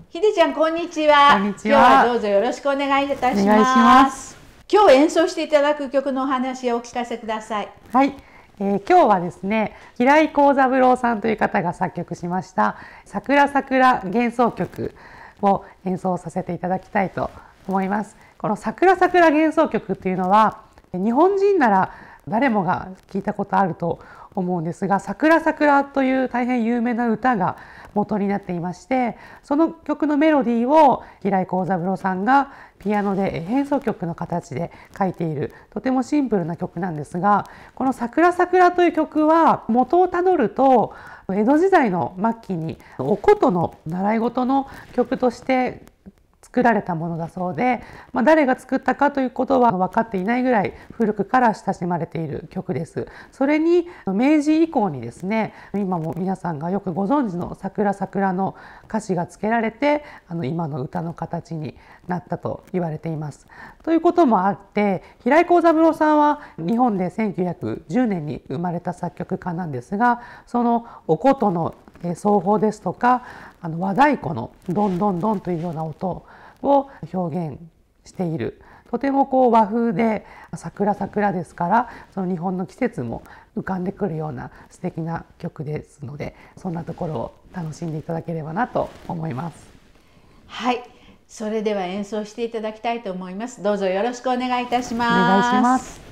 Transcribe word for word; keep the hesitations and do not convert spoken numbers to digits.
ひでちゃん、こんにちは。 こんにちは。 今日はどうぞよろしくお願いいたします。 お願いします。 今日演奏していただく曲のお話をお聞かせください。 はい、えー、今日はですね、平井幸三郎さんという方が作曲しました桜桜幻想曲を演奏させていただきたいと思います。この桜桜幻想曲っていうのは、日本人なら誰もが聞いたことあると思うんですが、桜桜という大変有名な歌が元になっていまして、その曲のメロディーを平井幸三郎さんがピアノで変奏曲の形で書いている、とてもシンプルな曲なんですが、この桜桜という曲は元をたどると江戸時代の末期にお琴の習い事の曲として作られたものだそうで、まあ、誰が作ったかということは分かっていないぐらい古くから親しまれている曲です。それに明治以降にですね、今も皆さんがよくご存知の桜桜の歌詞がつけられて、あの今の歌の形になったと言われています。ということもあって、平井幸三郎さんは日本でせんきゅうひゃくじゅうねんに生まれた作曲家なんですが、そのお琴の奏法ですとか、あの和太鼓のドンドンドンというような音を表現している、とてもこう和風で桜桜ですから、その日本の季節も浮かんでくるような素敵な曲ですので、そんなところを楽しんでいただければなと思います。 はい、それでは演奏していただきたいと思います。どうぞよろしくお願いいたします。 お願いします。